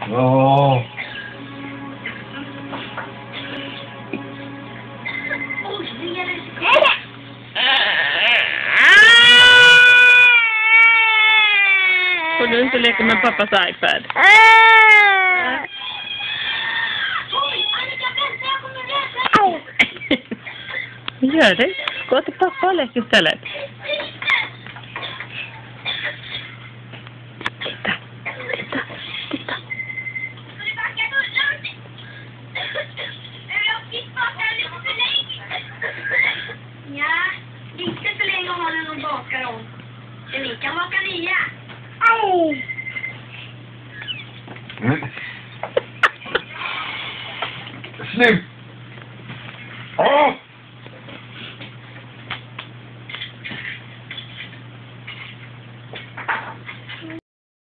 Åh. Får du inte leka med pappas iPad? Gör det. Gå till pappa och lek istället. Titta. Titta. Titta. Ja, inte så länge har den någon bakar om. Ni kan baka nya. Slut!